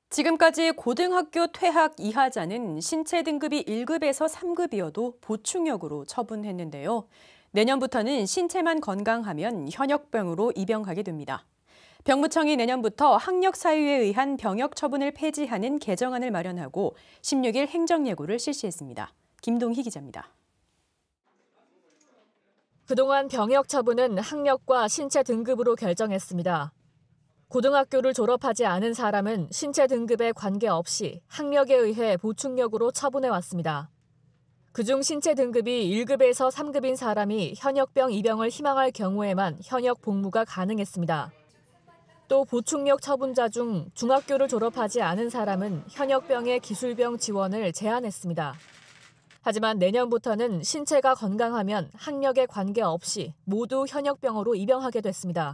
지금까지 고등학교 퇴학 이하자는 신체 등급이 1급에서 3급이어도 보충역으로 처분했는데요. 내년부터는 신체만 건강하면 현역병으로 입영하게 됩니다. 병무청이 내년부터 학력 사유에 의한 병역 처분을 폐지하는 개정안을 마련하고 16일 행정예고를 실시했습니다. 김동희 기자입니다. 그동안 병역 처분은 학력과 신체 등급으로 결정했습니다. 고등학교를 졸업하지 않은 사람은 신체 등급에 관계없이 학력에 의해 보충역으로 처분해왔습니다. 그중 신체 등급이 1급에서 3급인 사람이 현역병 입영을 희망할 경우에만 현역 복무가 가능했습니다. 또 보충역 처분자 중 중학교를 졸업하지 않은 사람은 현역병의 기술병 지원을 제한했습니다. 하지만 내년부터는 신체가 건강하면 학력에 관계없이 모두 현역병으로 입영하게 됐습니다.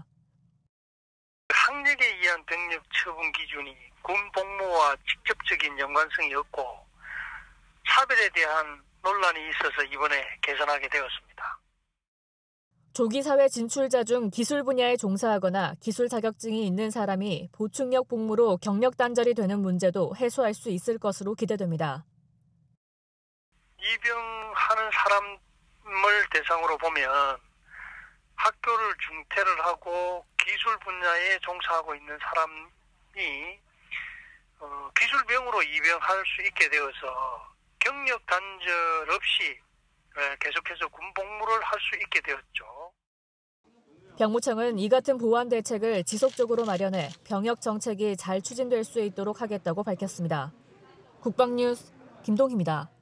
학력에 의한 병력 처분 기준이 군 복무와 직접적인 연관성이 없고 차별에 대한 논란이 있어서 이번에 개선하게 되었습니다. 조기 사회 진출자 중 기술 분야에 종사하거나 기술 자격증이 있는 사람이 보충역 복무로 경력 단절이 되는 문제도 해소할 수 있을 것으로 기대됩니다. 입영하는 사람을 대상으로 보면 학교를 중퇴를 하고 기술 분야에 종사하고 있는 사람이 기술병으로 입영할 수 있게 되어서 경력 단절 없이 계속해서 군 복무를 할 수 있게 되었죠. 병무청은 이 같은 보완 대책을 지속적으로 마련해 병역 정책이 잘 추진될 수 있도록 하겠다고 밝혔습니다. 국방뉴스 김동희입니다.